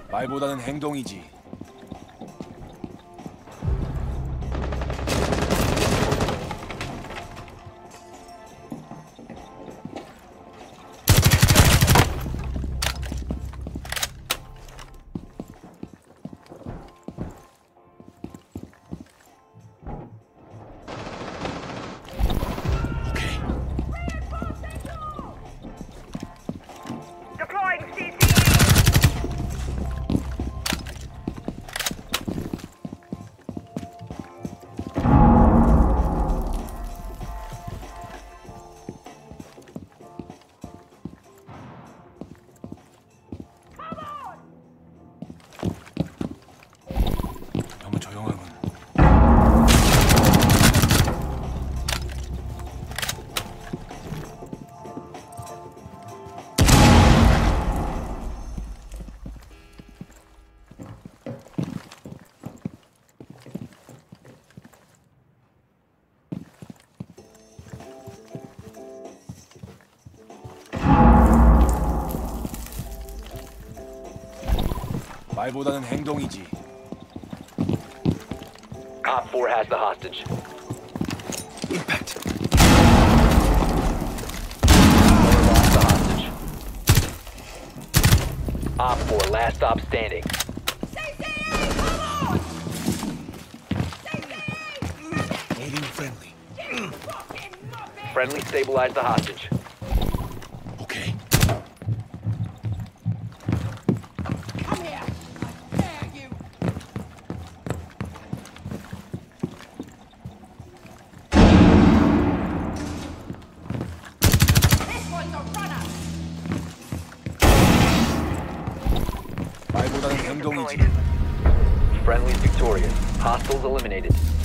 말보다는 행동이지. 말보다는 행동이지. Op 4 has the hostage. Impact. Lost the hostage. Op 4, last stop standing. Aiding friendly. Friendly stabilize the hostage. Okay. 말보다는 행동이지. Friendly victorious. Hostiles eliminated.